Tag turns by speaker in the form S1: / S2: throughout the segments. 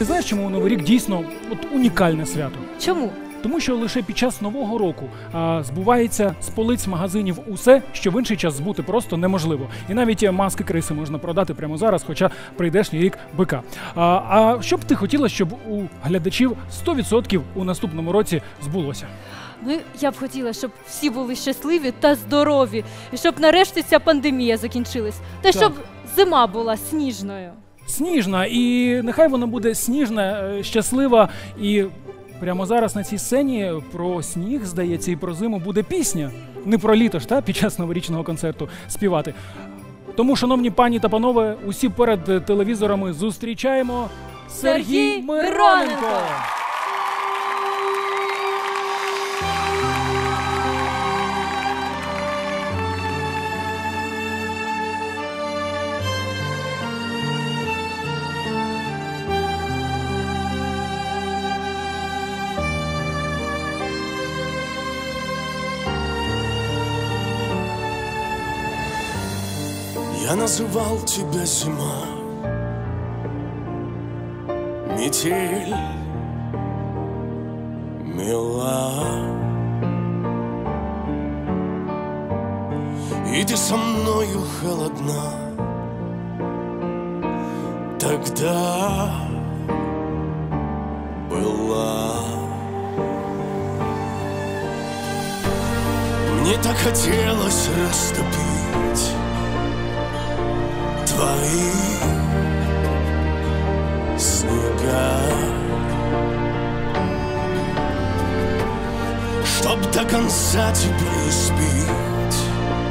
S1: Ти знаєш, чому Новий рік дійсно унікальне свято?
S2: Чому?
S1: Тому що лише під час Нового року збувається з полиць магазинів усе, що в інший час збути просто неможливо. І навіть маски криси можна продати прямо зараз, хоча прийдешній рік бика. А що б ти хотіла, щоб у глядачів 100% у наступному році збулося?
S2: Ну, я б хотіла, щоб всі були щасливі та здорові, і щоб нарешті ця пандемія закінчилась. Та щоб зима була сніжною.
S1: Сніжна, і нехай вона буде сніжна, щаслива, і прямо зараз на цій сцені про сніг, здається, і про зиму буде пісня. Не про літо ж, під час новорічного концерту співати. Тому, шановні пані та панове, усі перед телевізорами зустрічаємо Сергій Мироненко!
S3: Я называл тебя зима, метель, мела, и ты со мною холодна. Тогда была. Мне так хотелось растопить твои снега, чтоб до конца тебя испить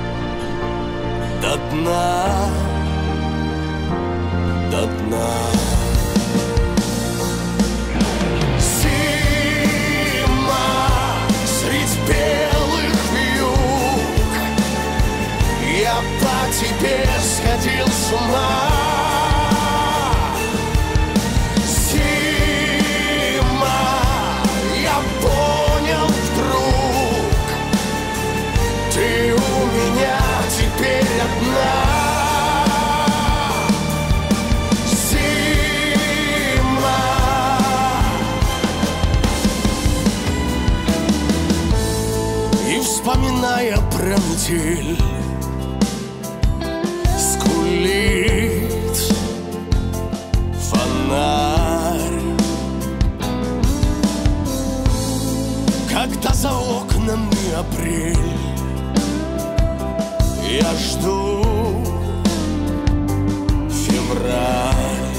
S3: до дна, до дна. Зима средь белых вьюг, я по тебе сходил с ума. Зима, я понял вдруг, ты у меня теперь одна. Зима, и вспоминая про метель, фонарь, когда за окнами апрель, я жду февраль,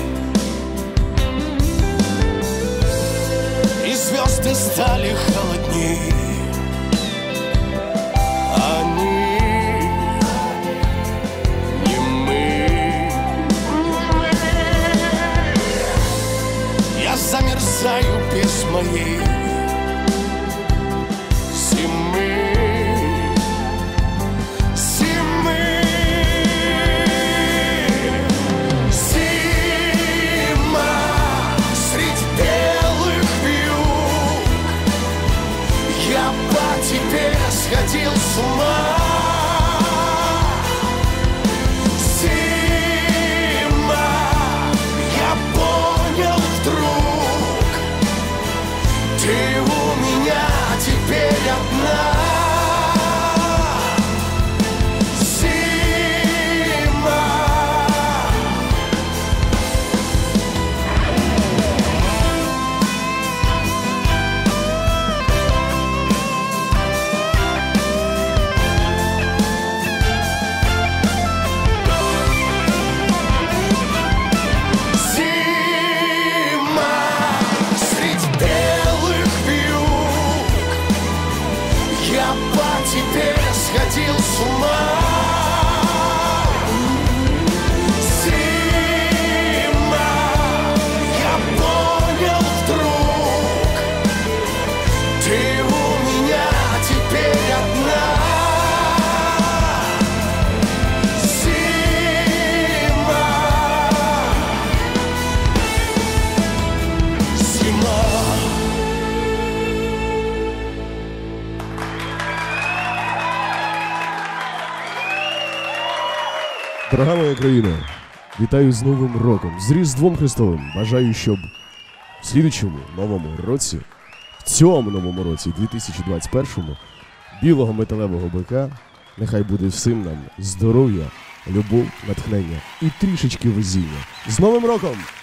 S3: и звезды стали холодней. Замерзаю без моей зимы, зимы. Зима средь белых вьюг, я по тебе сходил с ума. Ты у меня теперь одна. Зима. Зима средь белых вьюг, я по тебе сходил с ума. Зима, я понял вдруг, ты у меня теперь одна. Зима, зима.
S4: Дорога моя країна, вітаю з Новим роком, з Різдвом Христовим. Бажаю, щоб в слідучому новому році, в цьому новому році, 2021-му, білого металевого бика, нехай буде всім нам здоров'я, любов, натхнення і трішечки везіння. З Новим роком!